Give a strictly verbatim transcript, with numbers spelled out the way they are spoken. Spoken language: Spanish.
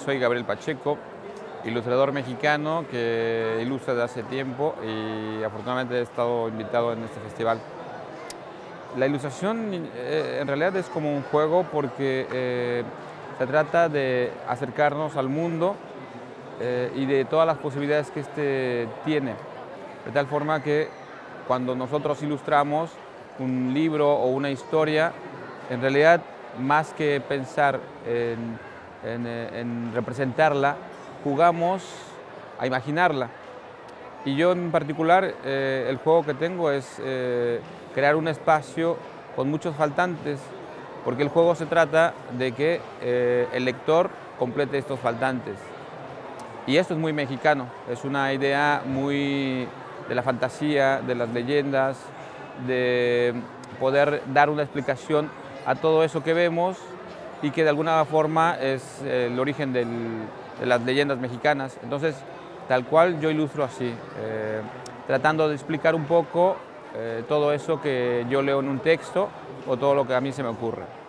soy Gabriel Pacheco, ilustrador mexicano que ilustra desde hace tiempo y afortunadamente he estado invitado en este festival. La ilustración eh, en realidad es como un juego porque eh, se trata de acercarnos al mundo eh, y de todas las posibilidades que éste tiene, de tal forma que cuando nosotros ilustramos un libro o una historia, en realidad más que pensar en, en, en representarla, jugamos a imaginarla. Y yo en particular, eh, el juego que tengo es eh, crear un espacio con muchos faltantes, porque el juego se trata de que eh, el lector complete estos faltantes. Y esto es muy mexicano, es una idea muy de la fantasía, de las leyendas, de poder dar una explicación a todo eso que vemos y que de alguna forma es el origen del, de las leyendas mexicanas. Entonces, tal cual yo ilustro así, eh, tratando de explicar un poco eh, todo eso que yo leo en un texto o todo lo que a mí se me ocurre.